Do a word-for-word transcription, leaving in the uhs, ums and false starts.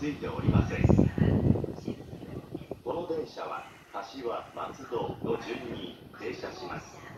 ついておりません。この電車は柏松戸の順に停車します。